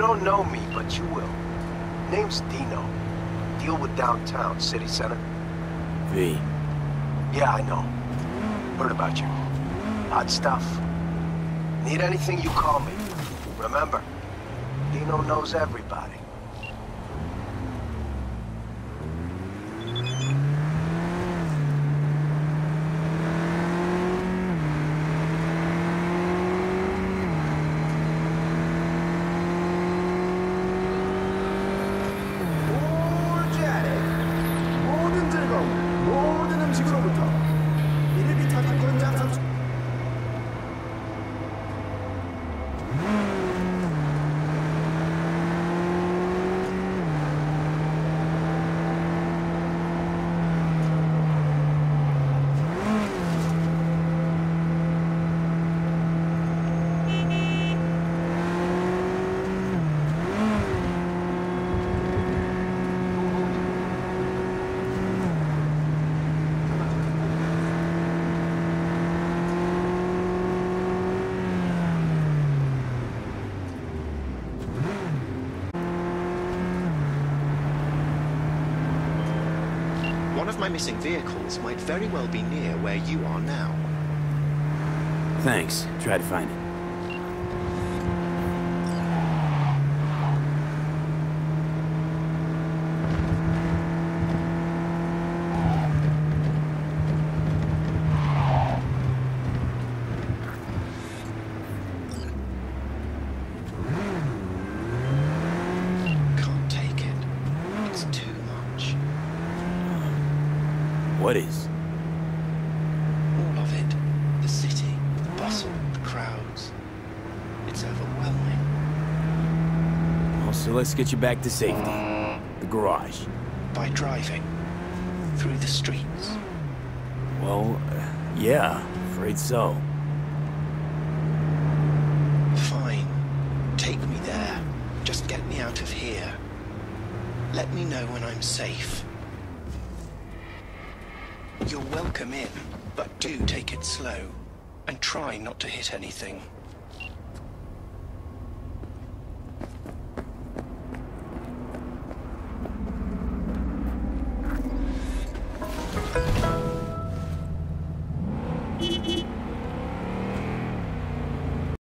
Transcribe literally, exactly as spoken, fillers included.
don't know me, but you will. Name's Dino. Deal with downtown, city center. V. Yeah, I know. Heard about you. Odd stuff. Need anything, you call me. Remember, Dino knows everybody. One of my missing vehicles might very well be near where you are now. Thanks. Try to find it. What is? All of it. The city, the bustle, the crowds. It's overwhelming. Well, so let's get you back to safety. The garage. By driving. Through the streets. Well, uh, yeah, afraid so. Fine. Take me there. Just get me out of here. Let me know when I'm safe. You're welcome in, but do take it slow, and try not to hit anything.